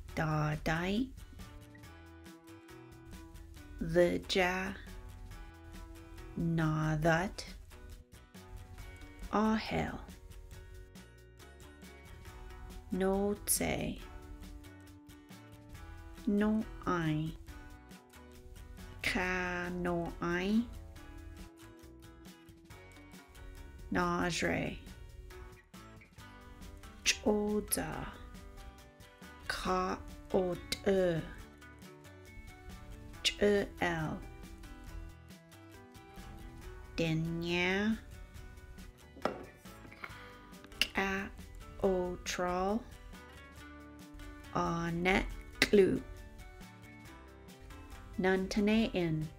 Da dai. The ja. Na that. Ah hell. No tse. No I. Ka no I. Najre. Choda. Ka ot ch el. Denya. Ka o troll. Net clue. Nuntane in.